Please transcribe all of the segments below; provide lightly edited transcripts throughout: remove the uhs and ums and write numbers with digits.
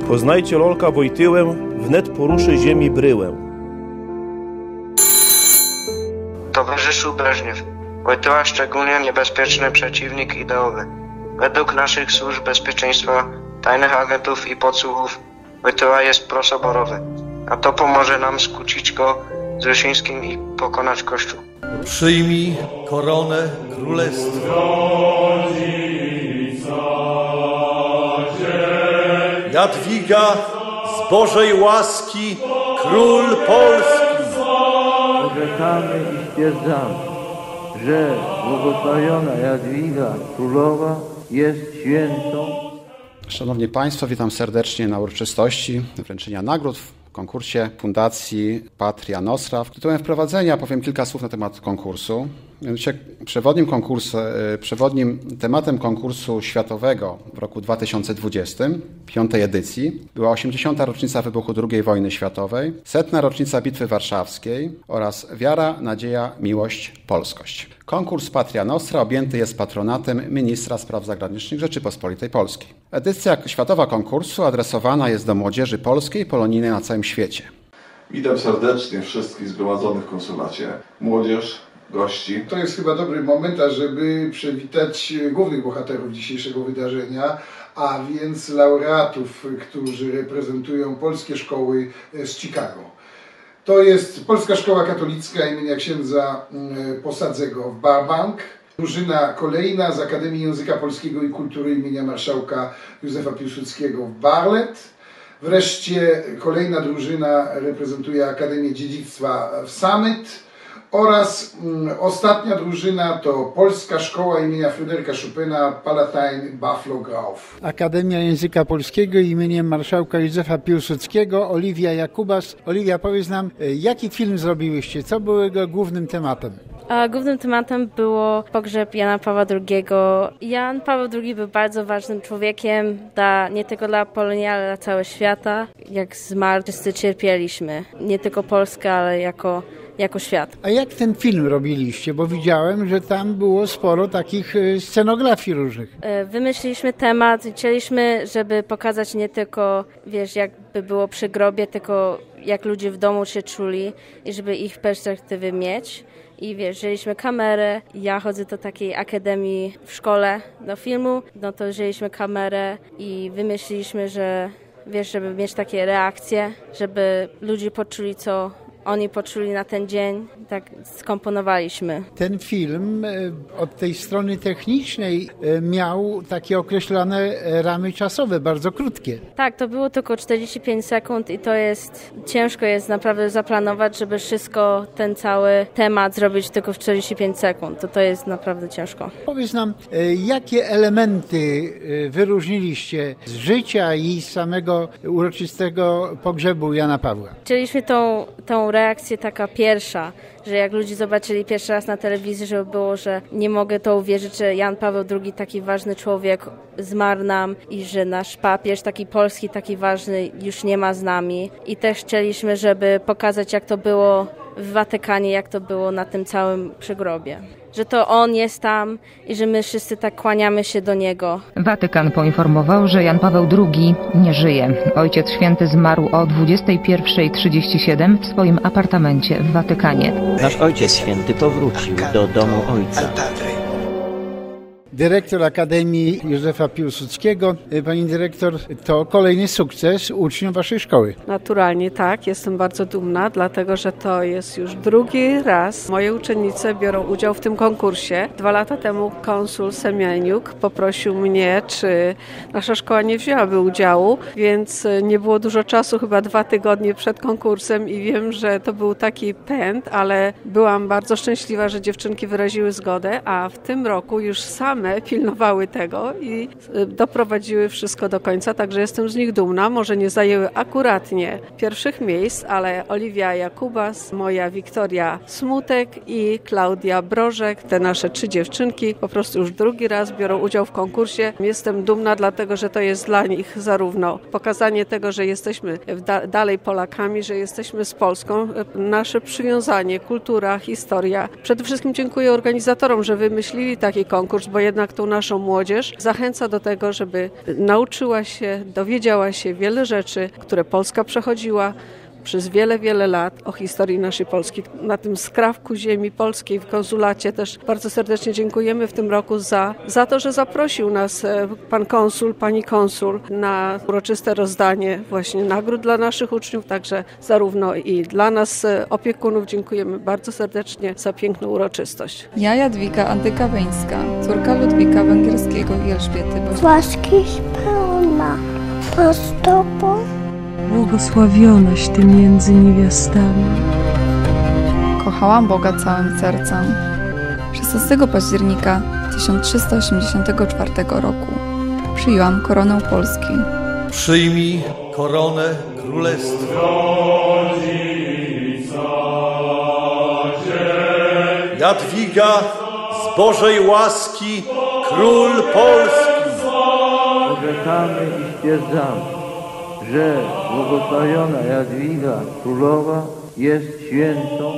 Poznajcie Lolka Wojtyłę, wnet poruszy ziemi bryłę. Towarzyszu Breżniew, Wojtyła szczególnie niebezpieczny przeciwnik ideowy. Według naszych służb bezpieczeństwa, tajnych agentów i podsłuchów, Wojtyła jest prosoborowy, a to pomoże nam skłócić go z Wyszyńskim i pokonać Kościół. Przyjmij koronę królestwa. Jadwiga z Bożej łaski król Polski. Orzekamy i stwierdzamy, że błogosławiona Jadwiga królowa jest świętą. Szanowni Państwo, witam serdecznie na uroczystości wręczenia nagród w konkursie Fundacji Patria Nostra. Tytułem wprowadzenia powiem kilka słów na temat konkursu. Mianowicie przewodnim tematem konkursu światowego w roku 2020, 5. edycji, była 80. rocznica wybuchu II wojny światowej, 100. rocznica Bitwy Warszawskiej oraz Wiara, Nadzieja, Miłość, Polskość. Konkurs Patria Nostra objęty jest patronatem Ministra Spraw Zagranicznych Rzeczypospolitej Polskiej. Edycja światowa konkursu adresowana jest do młodzieży polskiej i polonijnej na całym świecie. Witam serdecznie wszystkich zgromadzonych w konsulacie, młodzież, gości. To jest chyba dobry moment, ażeby przywitać głównych bohaterów dzisiejszego wydarzenia, a więc laureatów, którzy reprezentują polskie szkoły z Chicago. To jest Polska Szkoła Katolicka imienia księdza Posadzego w Burbank, drużyna kolejna z Akademii Języka Polskiego i Kultury imienia marszałka Józefa Piłsudskiego w Barlet. Wreszcie kolejna drużyna reprezentuje Akademię Dziedzictwa w Summit. Oraz ostatnia drużyna to Polska Szkoła imienia Fryderyka Chopina, Palatine Buffalo Grove. Akademia Języka Polskiego imieniem marszałka Józefa Piłsudskiego, Oliwia Jakubas. Oliwia, powiedz nam, jaki film zrobiłyście? Co było jego głównym tematem? Głównym tematem było pogrzeb Jana Pawła II. Jan Paweł II był bardzo ważnym człowiekiem, nie tylko dla Polonii, ale dla całego świata. Jak zmarł, wszyscy cierpieliśmy. Nie tylko Polska, ale jako świat. A jak ten film robiliście? Bo widziałem, że tam było sporo takich scenografii różnych. Wymyśliliśmy temat i chcieliśmy, żeby pokazać nie tylko, jakby było przy grobie, tylko jak ludzie w domu się czuli i żeby ich perspektywy mieć. I wzięliśmy kamerę, ja chodzę do takiej akademii w szkole do filmu, to wzięliśmy kamerę i wymyśliliśmy, że żeby mieć takie reakcje, żeby ludzie poczuli, co oni poczuli na ten dzień, tak skomponowaliśmy. Ten film od tej strony technicznej miał takie określone ramy czasowe, bardzo krótkie. Tak, to było tylko 45 sekund i ciężko jest naprawdę zaplanować, żeby wszystko, ten cały temat zrobić tylko w 45 sekund. To jest naprawdę ciężko. Powiedz nam, jakie elementy wyróżniliście z życia i samego uroczystego pogrzebu Jana Pawła? Chcieliśmy tą reakcję taka pierwsza, że jak ludzie zobaczyli pierwszy raz na telewizji, żeby było, że nie mogę to uwierzyć, że Jan Paweł II, taki ważny człowiek, zmarł nam i że nasz papież, taki polski, taki ważny, już nie ma z nami. I też chcieliśmy, żeby pokazać, jak to było w Watykanie, jak to było na tym całym przegrobie. Że to on jest tam i że my wszyscy tak kłaniamy się do niego. Watykan poinformował, że Jan Paweł II nie żyje. Ojciec Święty zmarł o 21:37 w swoim apartamencie w Watykanie. Nasz Ojciec Święty powrócił do domu Ojca. Dyrektor Akademii Józefa Piłsudskiego. Pani dyrektor, to kolejny sukces uczniów waszej szkoły. Naturalnie tak, jestem bardzo dumna, dlatego że to jest już drugi raz. Moje uczennice biorą udział w tym konkursie. 2 lata temu konsul Semieniuk poprosił mnie, czy nasza szkoła nie wzięłaby udziału, więc nie było dużo czasu, chyba 2 tygodnie przed konkursem i wiem, że to był taki pęd, ale byłam bardzo szczęśliwa, że dziewczynki wyraziły zgodę, a w tym roku już same pilnowały tego i doprowadziły wszystko do końca, także jestem z nich dumna. Może nie zajęły akuratnie pierwszych miejsc, ale Oliwia Jakubas, moja Wiktoria Smutek i Klaudia Brożek, te nasze 3 dziewczynki, po prostu już drugi raz biorą udział w konkursie. Jestem dumna, dlatego że to jest dla nich zarówno pokazanie tego, że jesteśmy dalej Polakami, że jesteśmy z Polską, nasze przywiązanie, kultura, historia. Przede wszystkim dziękuję organizatorom, że wymyślili taki konkurs, bo jednak tą naszą młodzież zachęca do tego, żeby nauczyła się, dowiedziała się wiele rzeczy, które Polska przechodziła przez wiele, wiele lat o historii naszej Polski. Na tym skrawku ziemi polskiej w konsulacie też bardzo serdecznie dziękujemy w tym roku za to, że zaprosił nas pan konsul, pani konsul na uroczyste rozdanie właśnie nagród dla naszych uczniów, także zarówno i dla nas opiekunów dziękujemy bardzo serdecznie za piękną uroczystość. Ja, Jadwiga Antykaweńska, córka Ludwika Węgierskiego i Elżbiety Bożej. Łaski pełna, a z Tobą? Błogosławionaś Ty między niewiastami. Kochałam Boga całym sercem. 16 października 1384 roku przyjęłam koronę Polski. Przyjmij koronę królestwa. Jadwiga z Bożej łaski król Polski. Orzekamy i stwierdzamy, że błogosławiona Jadwiga Królowa jest świętą.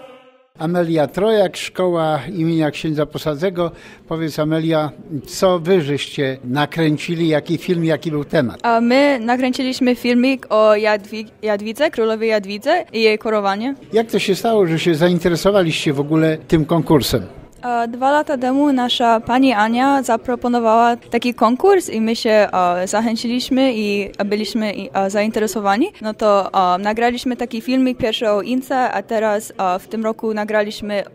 Amelia Trojak, szkoła imienia księdza Posadzego. Powiedz, Amelia, co wy żeście nakręcili, jaki film, jaki był temat? A my nakręciliśmy filmik o Jadwidze, królowej Jadwidze i jej korowanie. Jak to się stało, że się zainteresowaliście w ogóle tym konkursem? 2 lata temu nasza pani Ania zaproponowała taki konkurs i my się zachęciliśmy i byliśmy zainteresowani. No to nagraliśmy taki filmik pierwszy o Ince, a teraz w tym roku nagraliśmy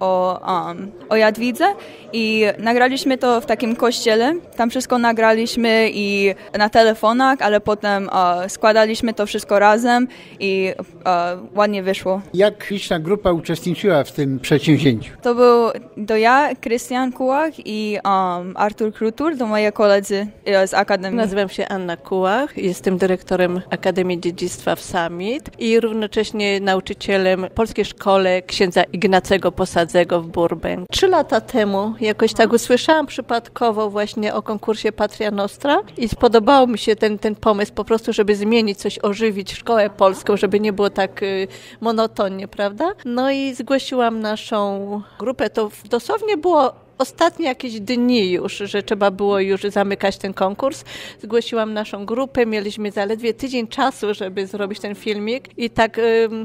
o Jadwidze i nagraliśmy to w takim kościele. Tam wszystko nagraliśmy i na telefonach, ale potem składaliśmy to wszystko razem i ładnie wyszło. Jak liczna grupa uczestniczyła w tym przedsięwzięciu? To ja, Krystian Kułach i Artur Krutur, to moi koledzy z Akademii. Nazywam się Anna Kułach, jestem dyrektorem Akademii Dziedzictwa w Summit i równocześnie nauczycielem w Polskiej Szkole księdza Ignacego Posadzego w Burbank. 3 lata temu jakoś tak usłyszałam przypadkowo właśnie o konkursie Patria Nostra i spodobało mi się ten pomysł po prostu, żeby zmienić coś, ożywić szkołę polską, żeby nie było tak monotonnie, prawda? No i zgłosiłam naszą grupę, to dosłownie było ostatnie jakieś dni już, że trzeba było już zamykać ten konkurs. Zgłosiłam naszą grupę, mieliśmy zaledwie tydzień czasu, żeby zrobić ten filmik i tak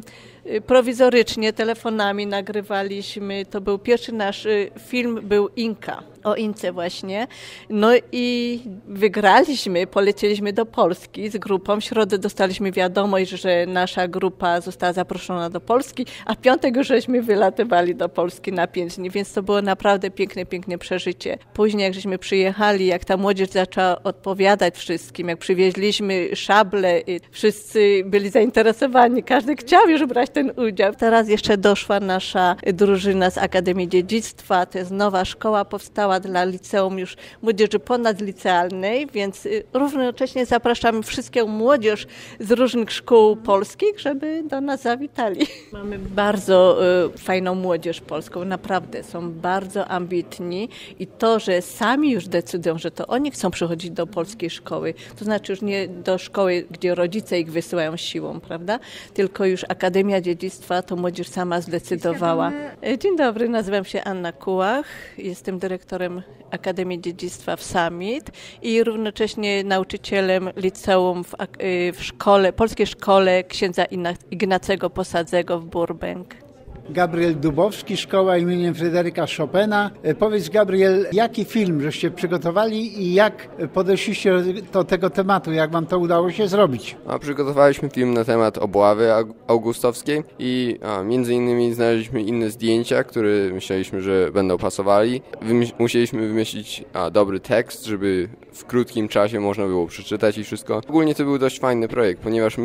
prowizorycznie telefonami nagrywaliśmy. To był pierwszy nasz film, był Inka, o Ince właśnie. No i wygraliśmy, polecieliśmy do Polski z grupą. W środę dostaliśmy wiadomość, że nasza grupa została zaproszona do Polski, a w piątek już żeśmy wylatywali do Polski na 5 dni, więc to było naprawdę piękne przeżycie. Później jak żeśmy przyjechali, jak ta młodzież zaczęła odpowiadać wszystkim, jak przywieźliśmy szable, wszyscy byli zainteresowani, każdy chciał już brać ten udział. Teraz jeszcze doszła nasza drużyna z Akademii Dziedzictwa, to jest nowa szkoła, powstała dla liceum już młodzieży ponadlicealnej, więc równocześnie zapraszamy wszystką młodzież z różnych szkół polskich, żeby do nas zawitali. Mamy bardzo fajną młodzież polską, naprawdę są bardzo ambitni i to, że sami już decydują, że to oni chcą przychodzić do polskiej szkoły, to znaczy już nie do szkoły, gdzie rodzice ich wysyłają siłą, prawda? Tylko już Akademia Dziedzictwa, to młodzież sama zdecydowała. Dzień dobry, nazywam się Anna Kułach, jestem dyrektorem Akademii Dziedzictwa w Summit i równocześnie nauczycielem liceum w szkole, Polskiej Szkole księdza Ignacego Posadzego w Burbank. Gabriel Dubowski, szkoła imieniem Fryderyka Chopina. Powiedz, Gabriel, jaki film żeście przygotowali i jak podeszliście do tego tematu, jak wam to udało się zrobić? Przygotowaliśmy film na temat obławy augustowskiej i między innymi znaleźliśmy inne zdjęcia, które myśleliśmy, że będą pasowali. Musieliśmy wymyślić dobry tekst, żeby w krótkim czasie można było przeczytać i wszystko. Ogólnie to był dość fajny projekt, ponieważ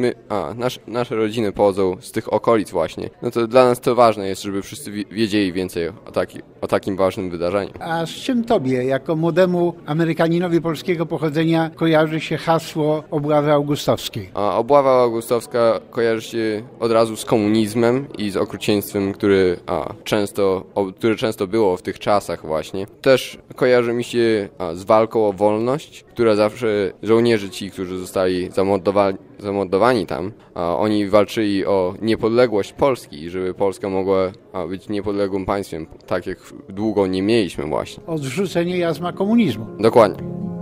nasze rodziny pochodzą z tych okolic właśnie. No to dla nas to ważne jest, żeby wszyscy wiedzieli więcej o takim ważnym wydarzeniu. A z czym tobie, jako młodemu Amerykaninowi polskiego pochodzenia, kojarzy się hasło obławy augustowskiej? Obława augustowska kojarzy się od razu z komunizmem i z okrucieństwem, które często było w tych czasach właśnie. Też kojarzy mi się z walką o wolność, która zawsze żołnierze ci, którzy zostali zamordowani tam. Oni walczyli o niepodległość Polski i żeby Polska mogła być niepodległym państwem, tak jak długo nie mieliśmy właśnie. Odrzucenie jarzma komunizmu. Dokładnie.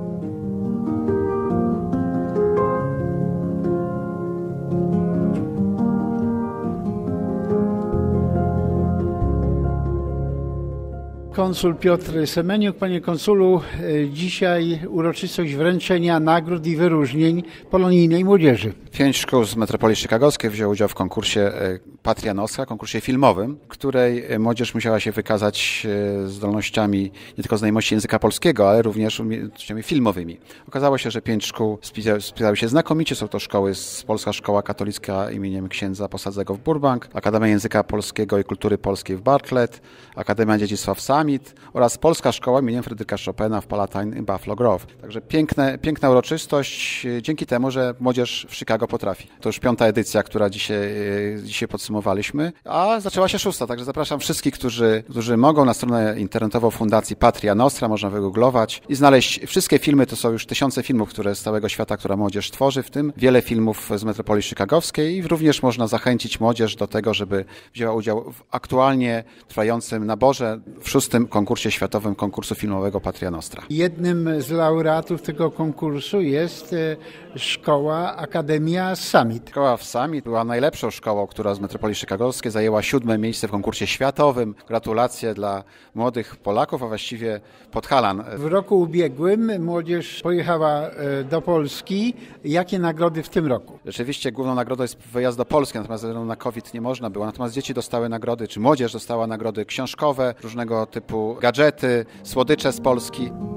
Konsul Piotr Semeniuk. Panie konsulu, dzisiaj uroczystość wręczenia nagród i wyróżnień polonijnej młodzieży. 5 szkół z metropolii chicagowskiej wzięło udział w konkursie Patria Nostra, konkursie filmowym, w której młodzież musiała się wykazać zdolnościami nie tylko znajomości języka polskiego, ale również umiejętnościami filmowymi. Okazało się, że 5 szkół spisały się znakomicie. Są to szkoły z Polska Szkoła Katolicka imieniem księdza Posadzego w Burbank, Akademia Języka Polskiego i Kultury Polskiej w Bartlett, Akademia Dziedzictwa w Summit oraz Polska Szkoła imieniem Fryderyka Chopina w Palatine i Buffalo Grove. Także piękna uroczystość dzięki temu, że młodzież w Chicago potrafi. To już 5. edycja, która dzisiaj podsumowaliśmy, a zaczęła się 6. Także zapraszam wszystkich, którzy mogą, na stronę internetową Fundacji Patria Nostra, można wygooglować i znaleźć wszystkie filmy. To są już tysiące filmów, które z całego świata, która młodzież tworzy, w tym wiele filmów z metropolii chicagowskiej i również można zachęcić młodzież do tego, żeby wzięła udział w aktualnie trwającym naborze w 6. konkursie światowym konkursu filmowego Patria Nostra. Jednym z laureatów tego konkursu jest szkoła Akademia Summit. Szkoła w Summit była najlepszą szkołą, która z metropolii chicagowskiej zajęła 7. miejsce w konkursie światowym. Gratulacje dla młodych Polaków, a właściwie Podhalan. W roku ubiegłym młodzież pojechała do Polski. Jakie nagrody w tym roku? Rzeczywiście główną nagrodą jest wyjazd do Polski, natomiast ze względu na COVID nie można było. Natomiast dzieci dostały nagrody, czy młodzież dostała nagrody książkowe, różnego typu gadżety, słodycze z Polski.